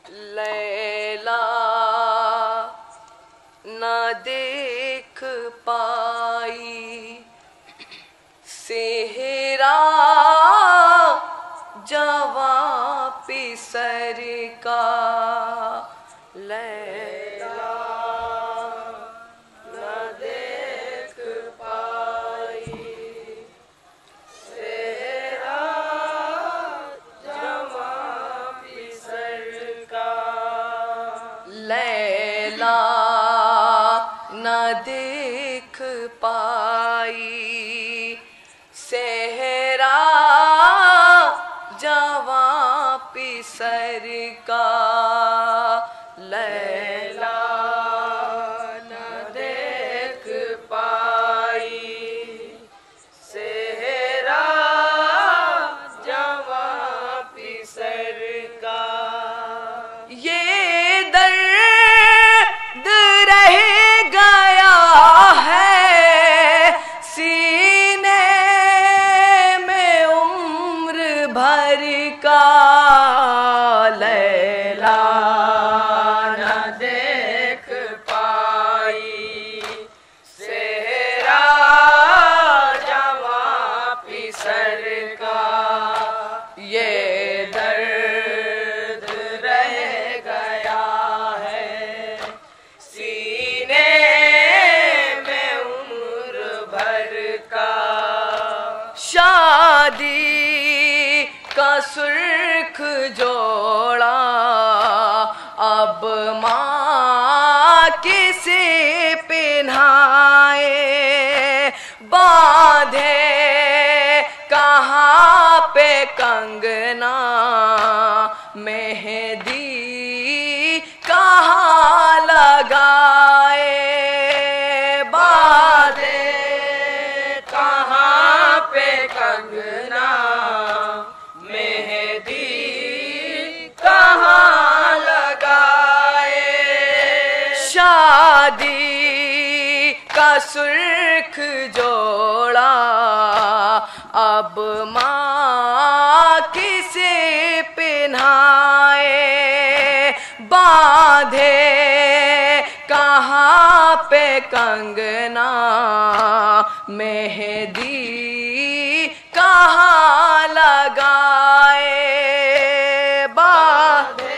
लैला न देख पाई सेहरा जवां पिसर का। लैला न देख पाई सेहरा जवां पिसर का। लैला न देख पाई सेहरा जवां पिसर का। लैला न देख पाई सेहरा जवां पिसर का। ये दर्द रह गया है सीने में उम्र भर का। लैला न देख पाई सेहरा जवां पिसर का। ये दर्द रह गया है सीने में उम्र भर का। शादी का सुर्ख जोड़ा अब माँ किसे पहनाए। बांधे कहाँ पे कंगना मेहंदी कहाँ लगाए। बांधे कहाँ पे कंगना मेहंदी कहाँ लगाए। शादी का सुर्ख जोड़ा अब माँ किसे पहनाए। बांधे कहाँ पे कंगना मेहंदी कहाँ लगाए। बांधे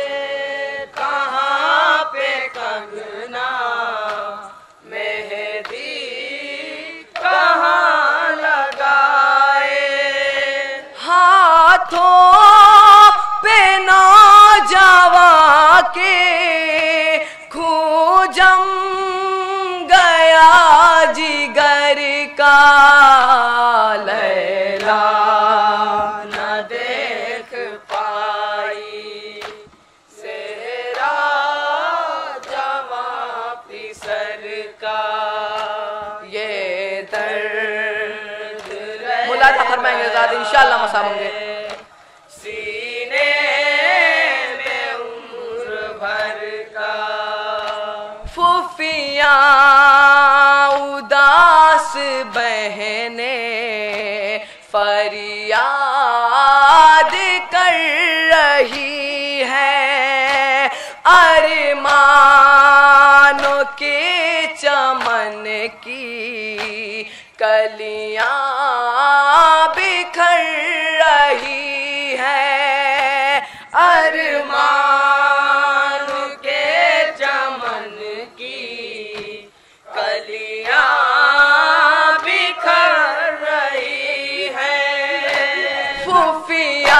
कहाँ पे कंगना मेहंदी कहाँ लगाए। हाथों पे नौजवां के खून जम गया जिगर का। लैला न देख पाई सेहरा जवां पिसर का। ये दर्द मुलाद फरमाएंगे इंशाअल्लाह मसा होंगे सीने में उम्र भर का। फूफिया उदास बहने फरियाद कर रही है। अरमानों के चमन की कलियां बिखर रही है। अरमानों के चमन की कलियां बिखर रही है। फूफिया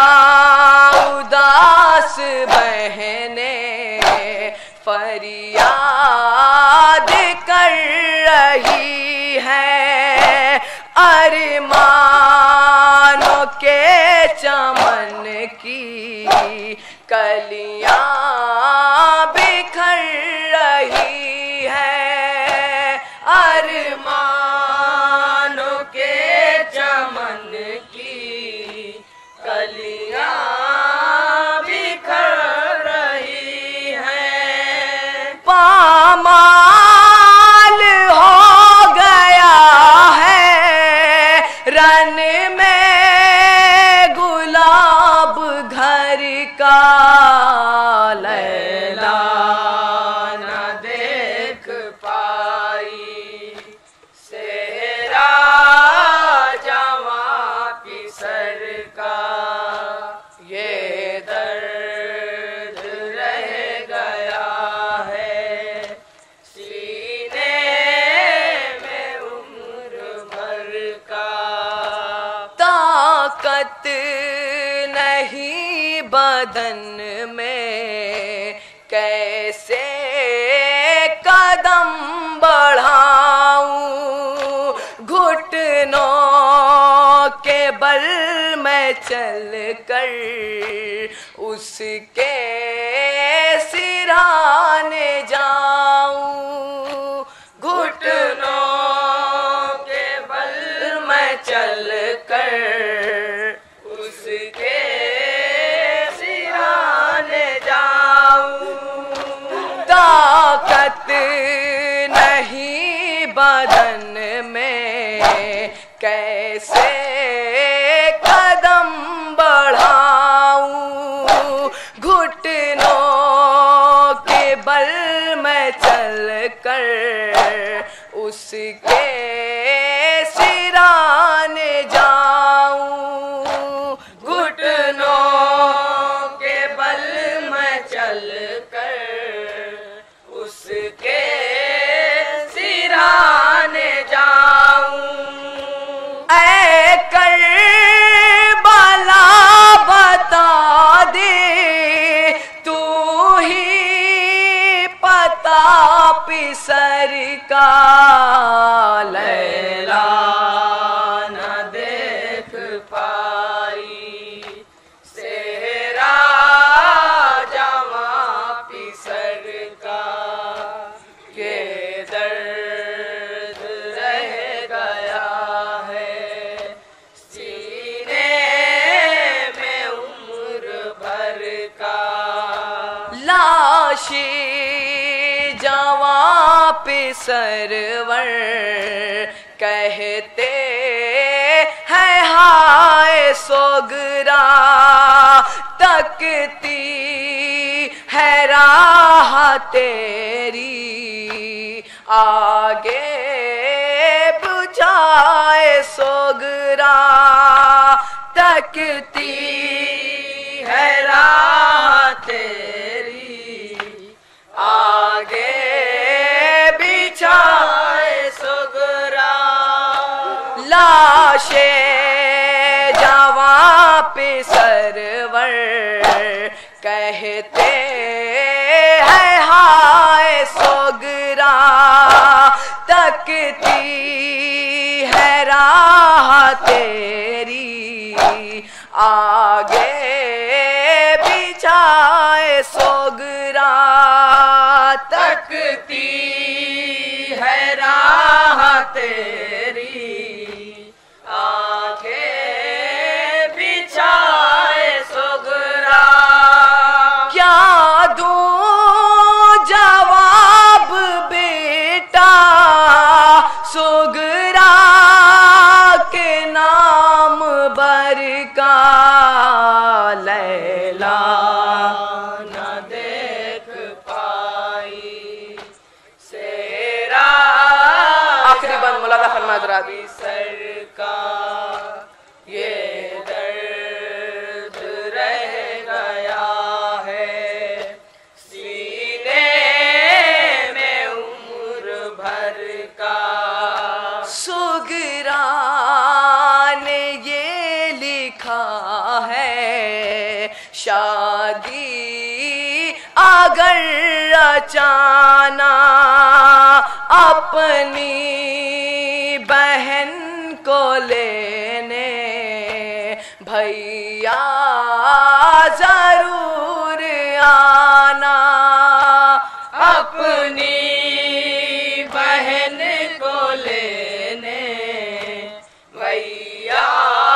उदास बहने फरियाद कर रही है। अरमानों के चमन की कलियां बिखर रही है। अरमानों के चमन की कलियां बिखर रही है। पामाल हो गया है रन में गुलाब घर का। बदन में कैसे कदम बढ़ाऊं, घुटनों के बल में चल कर उसके सिराने जाऊं, घुटनों के बल में चल कर उसके सिराने जाऊं। ताकत नहीं बदन में कैसे कदम बढ़ाऊं, घुटनों के बल में चल कर उसके सिराने जाऊं, घुटनों के बल में चल कर उसके सिराने जाऊं। ऐ करबला बता दे तू ही पता पिसर का, लैला न देख पाई सेहरा जवां पिसर का, के दर्द रह गया है सीने में उम्र भर का। लाशी जवां पिसरवर कहते हैं हाय सोगरा, तकती है राह तेरी आगे बुझाए सोगरा, तकती है राह तेरी आगे बिछाए सोगरा। लाशे जवां पिसरवर कहते हैं हाय सोगरा, तकती है राह तेरी आगे बिछाए सोगरा, तकती है राह तेरी आगे बिछाए सोगरा। क्या दूं जवाब बेटा सोगरा के नाम बर का, लैला न देख पाई सेरा। आखिरी बंद मौलाना फरमाद रावी सर का, ये दर्द रह गया है सीने में उम्र भर का। सुगरा ने ये लिखा है शादी अगर रचाना, अपनी बहन को लेने भैया जरूर आना, अपनी बहन को लेने भैया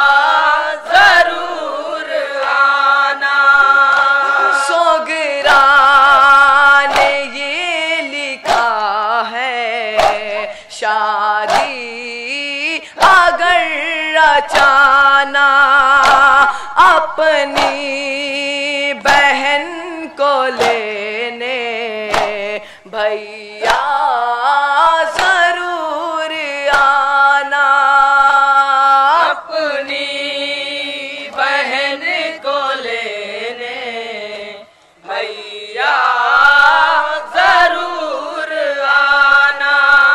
जरूर आना। सोगरा ने ये लिखा है शादी अगर रचाना, अपनी बहन को लेने भैया जरूर आना, अपनी बहन को लेने भैया जरूर आना।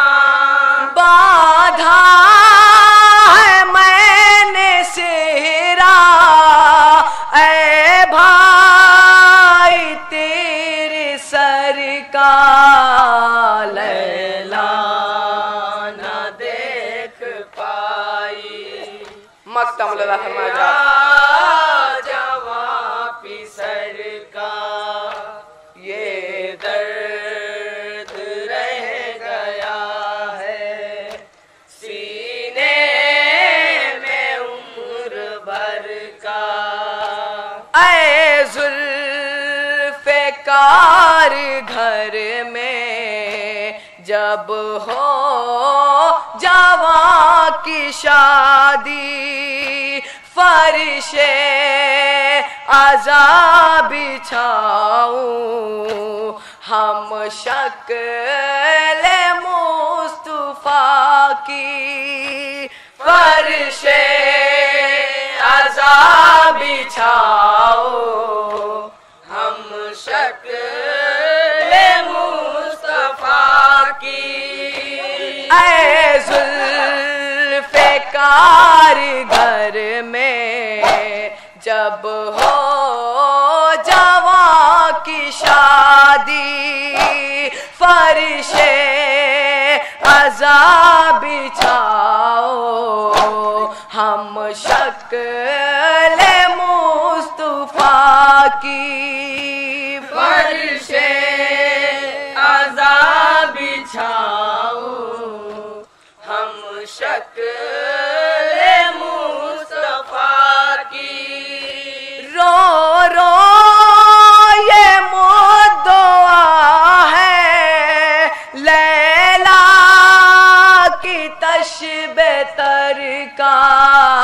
बाधा है मैंने सेरा ऐ भाई का लैला न देख पाई। मस्त मौलाना फरमाया जवां पिसर का ये दर्द रह गया है सीने में उम्र भर का। ऐ जुल्फ़े कार घर में जब हो जवां की शादी फरिशे अज़ा बिछाऊं हम शक्ल मुस्तफा की फरिशे अज़ा बिछाओ हम शक्ल मुस्तफा की। ऐ जुल्फ़े कार घर में जब हो जवां की शादी फरिशे अज़ा बिछाओ हम शक्ल मुस्तफा की फरिशे अज़ा बिछाओ हम शक्ल मुस्तफा की। रो रो ये मुद्दआ है लैला की तशबे तर का